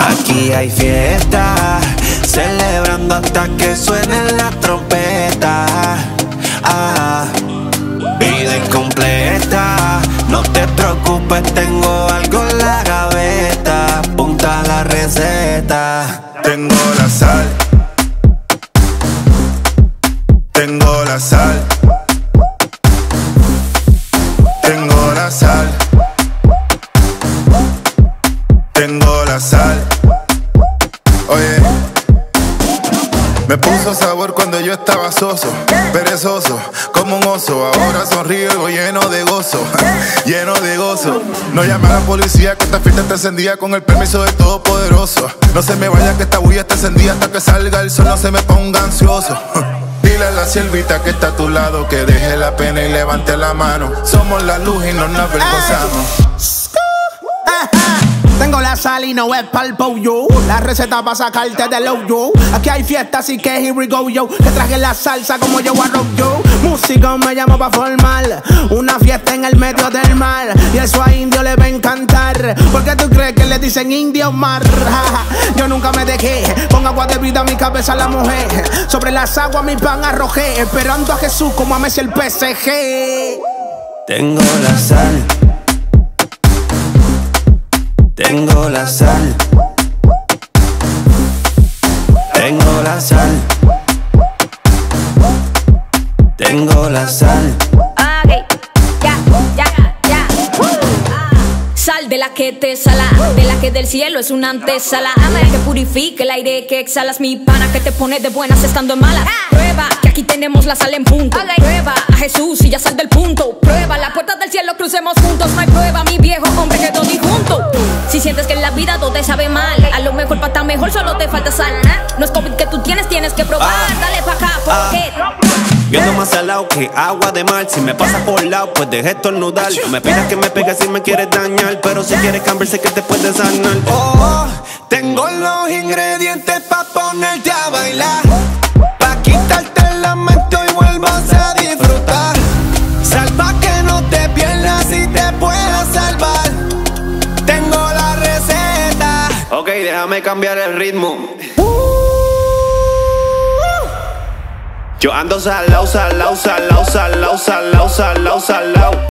Aquí hay fiesta, celebrando hasta que suene la trompeta. Vida incompleta, no te preocupes, tengo algo en la gaveta. Punta la receta. Tengo la sal, tengo la sal, tengo la sal, tengo la sal. Oye, me puso sabor cuando yo estaba soso, perezoso, como un oso. Ahora sonrío lleno de gozo, lleno de gozo. No llame a la policía que esta fiesta está encendida con el permiso del Todopoderoso. No se me vaya que esta bulla está encendida hasta que salga el sol, no se me ponga ansioso. Dile a la siervita que está a tu lado que deje la pena y levante la mano. Somos la luz y no nos avergonzamos. Tengo la sal y no es pa'l pollo. La receta pa' sacarte del hoyo. Aquí hay fiesta, así que here we go yo. Que traje la salsa como yo arroz yo. Músico me llamo pa' formar una fiesta en el medio del mar. Y eso a indio le va a encantar. ¿Por qué tú crees que le dicen indio mar? Yo nunca me dejé. Con agua de vida mi cabeza la mojé. Sobre las aguas mi pan arrojé. Esperando a Jesús como a Messi el PSG. Tengo la sal, tengo la sal, tengo la sal, tengo la sal. Ok, ya. Sal de la que te sala, de la que del cielo es una antesala. Ama que purifique el aire que exhalas, mi pana que te pone de buenas estando en malas. Prueba que aquí tenemos la sal en punto. Prueba a Jesús y ya sal del punto. Prueba la puerta del cielo, crucemos juntos. No hay prueba, mi viejo hombre quedó disjunto. Si sientes que en la vida todo te sabe mal, a lo mejor para estar mejor solo te falta sal. No es COVID que tú tienes que probar. Dale pa' acá, porque Yo ando más salado que agua de mar. Si me pasas por lado, pues deje estornudar. No me pidas que me pegues si me quieres dañar, pero si quieres cambiar sé que te puedes sanar. Oh, tengo los ingredientes pa' ponerte a bailar, pa' quitarte el lamento y vuelvas a disfrutar. Sal pa' que no te pierdas y te puedas salvar. Tengo la receta. Ok, déjame cambiar el ritmo. Yo ando salao, salao, salao, salao, salao, salao, salao.